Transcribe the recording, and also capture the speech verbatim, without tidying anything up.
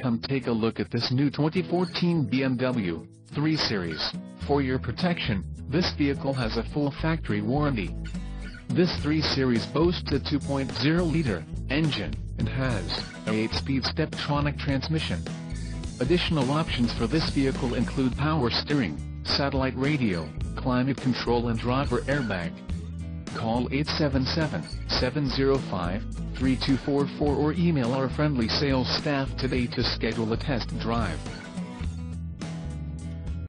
Come take a look at this new twenty fourteen B M W three Series. For your protection, this vehicle has a full factory warranty. This three Series boasts a two point oh liter engine and has a eight speed Steptronic transmission. Additional options for this vehicle include power steering, satellite radio, climate control and driver airbag. Call eight seven seven, seven zero five, three two four four or email our friendly sales staff today to schedule a test drive.